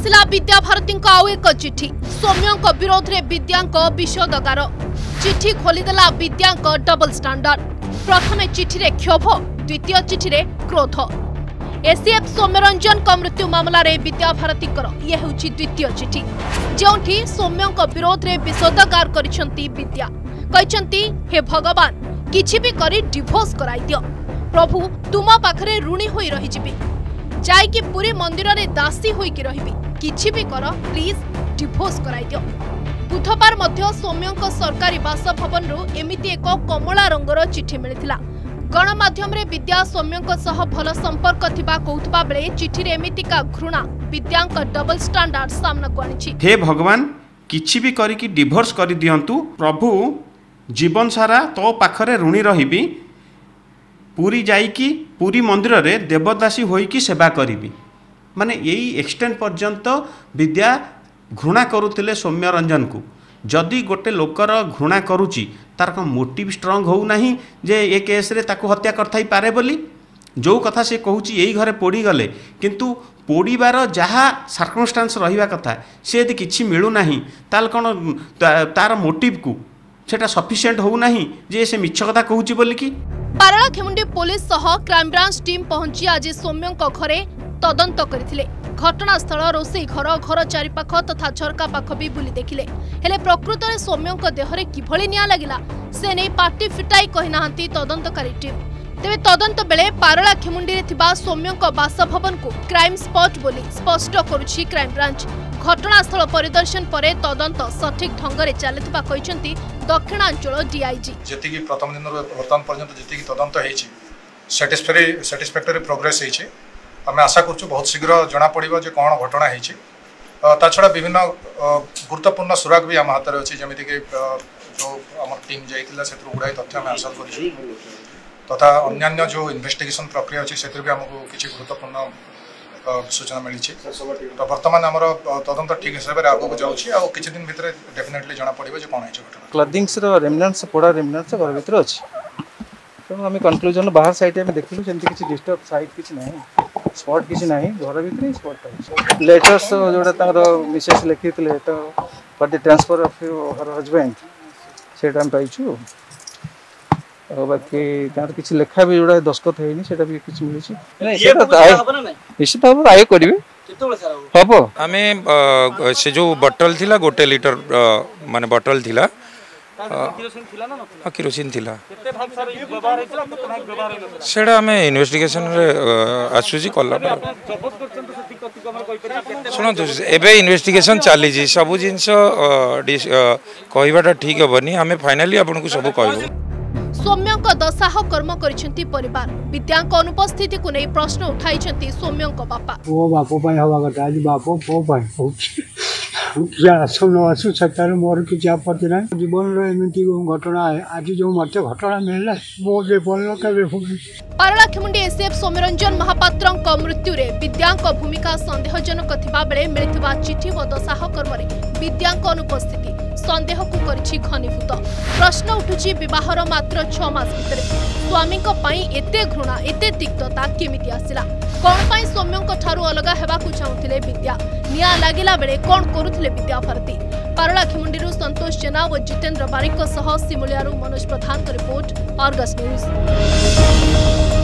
आसिला विद्याभारती आउ एक चिठी सौम्यों विरोध में विद्या विषोदगार चिठी खोलीदेला विद्या डबल स्टैंडर्ड प्रथम चिठी रे क्षोभ द्वितीय चिठी रे क्रोध एसीएफ सौम्यरंजन मृत्यु मामलें विद्याभारती ये हूँ द्वितीय चिठी जो सौम्यों विरोध में विषोदगार करिसेंती विद्या कहते हे भगवान किछि भी करी डिवोर्स कराई दियो प्रभु तुम पाखरे ऋणी होई रही जीवी जाइकी पूरी मंदिर रे दासी होइकी रहिबी किछि भी कर प्लीज डिवोर्स कराई दियो। बुधवार मध्य सौम्यों सरकारी बासभवन रु एमिति एक कमला रंगर चिठी मिलिथिला। गणमाध्यम रे विद्या सौम्यों सह भल संपर्क थिबा कहउथबा बेले चिठी रे एमितिका घृणा विद्यांक डबल स्टैंडर्ड सामना को आनिछि। हे भगवान किछि भी करिकी डिवोर्स करि दियंतु प्रभु जीवन सारा तो पाखरे ऋणी रहिबी पूरी जाइकी पूरी मंदिर रे देवदासी होइकी सेवा करिबी माने यही एक्सटेंड पर्यंत विद्या घृणा करुथिले सौम्य रंजन को जदि गोटे लोकर घृणा करुची तार मोटिव स्ट्रंग हो नहीं जे ए केस रे ताको हत्या करथाई पारे बोली जो कथा से कहूची यही घरे पोड़ी गले किंतु पोड़ीबार जहाँ सर्कमस्टांस रहिबा कथा से यदि किछि मिलू नाही ताल कोन तार मोटिव को सेटा सफिशिएंट हो नहीं जे से मिछ कथा कहूची बोली कि पारलाखेमुंडी पुलिस सह क्राइमब्रांच टीम पहुंची आज सौम्यों घरे तदंत करथिले। घटनास्थल रोसई घर घर चारिपाख तथा झरका पाख भी बुली देखिले हेले प्रकृत में सौम्यों देहरे किभली निया लागिला से नहीं पार्टी फिटाई कहिनाहांती तदंतकारी टीम। तेबे तदंत बेले पारलाखेमुंडी रे थिबा सौम्यों बासभवन को क्राइम स्पॉट बोली स्पष्ट करुछि क्राइमब्रांच। घटनास्थल परिदर्शन पर तदंत सठिक ढंग से चलुवा कहते दक्षिणांचल डीआईजी जी प्रथम दिन बर्तमान पर्यंत जी तदंत साटिस्फैक्टरी प्रोग्रेस आम आशा करूँ बहुत शीघ्र जना पड़ो जे कौन घटना होता छड़ा विभिन्न गुरुत्वपूर्ण सुराग भी आम हाथ में अच्छी जमीक जो आम टीम जाइए से गुड़ाई तथ्य आम हासिल कर तथा अन्य जो इन्वेस्टिगेशन प्रक्रिया अच्छी से भी आमको किसी गुरुत्वपूर्ण सूचना मिली तो बर्तमान आमर तदंत ठीक हिसाब से आगे जाऊँगी किसी दिन भितर डेफिनेटली जना पड़ो जे कौन है घटना क्लदिंग्स रेमिनेंट्स पोड़ा रेमिनेंट्स घर भर अच्छी तेणु आम कनक्लूजन बाहर साइड में देखलु सेमती किसी डिस्टर्ब साइड किसी ना स्पॉट किसी ना घर भीतर स्पॉट पाई लेटर्स जोटा मिसेस लिखी for the transfer of her husband से पाइछु बाकी किसी लेखा भी जोड़ा दस्खत है भी किसी मिली निश्चित भाव आय करेंगे हम आम से जो बटल थिला गोटे लीटर माने बटल थिला किरोसिन थिला सेटा आम इन्वेस्टिगेशन रे आसुची कला शुणु एबे इन्वेस्टिगेशन चली सबू जिनस कहवाटा ठीक हेनी आम फाइनाली आपन को सब कहबो। सौम्यों दशाह कर्म करिसेंती परिवार विद्यांक अनुपस्थिति को नहीं प्रश्न उठाई सौम्यों बापा वो बापो हवा कथा आज बापो पो आसु न आसु सत्तार मोर किसी आपत्ति ना जीवन एमती घटना आज जो मत घटना मिलला वो बोल पारलाखेमुंडी एसीएफ सौम्यरंजन महापात्र मृत्यु रे विद्यांक भूमिका संदेहजनक थिबा बेले मिलिथिबा चिठी व दशाह कर्म रे विद्यांक अनुपस्थिति संदेह को करिछि घनीभूत। प्रश्न उठुछि विवाहर मात्र 6 मास भितर स्वामी एते घृणा एते तिक्तता केमिति आसिला कौन पाई सौम्यों ठारू अलग हेबाकु चाहुथिले विद्या निया लागिला बेले कौन करुथिले विद्याभारती। पारलाखेमुंडी संतोष जेना व जितेंद्र बारिक सह सिमुलियारू Manoj Pradhan report Argus news.